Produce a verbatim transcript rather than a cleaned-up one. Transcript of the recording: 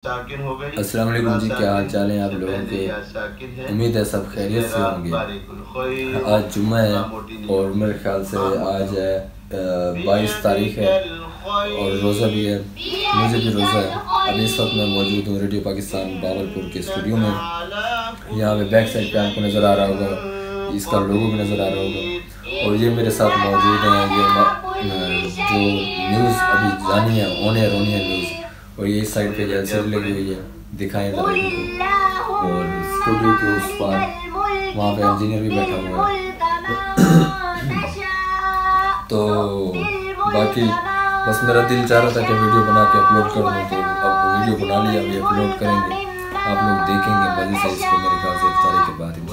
अस्सलाम वालेकुम जी, क्या हाल चाल है आप लोगों के। उम्मीद है सब खैरियत से होंगे। आज जुम्मा है और मेरे ख्याल से आज है बाईस तारीख है और रोज़ा भी है, मुझे भी रोज़ा है। अभी इस वक्त मैं मौजूद हूँ रेडियो पाकिस्तान बावलपुर के स्टूडियो में। यहाँ पे बैक साइड पे आपको नज़र आ रहा होगा, इसका लोगो भी नज़र आ रहा होगा। और ये मेरे साथ मौजूद हैं, ये जो न्यूज़ अभी जानी है ऑन एयर होनी है न्यूज़, और ये इस साइड पे एलसीडी लगी हुई है, दिखाएं ज़रा इनको। और स्टूडियो के उस पार वहाँ पे इंजीनियर भी बैठा हुआ है। तो बाकी बस मेरा दिल चाह रहा था कि वीडियो बना के अपलोड कर दूँ, तो अब वीडियो बना लिया, अभी अपलोड करेंगे, आप लोग देखेंगे मज़े से इसको मेरे ख्याल से इफ्तारी के बाद।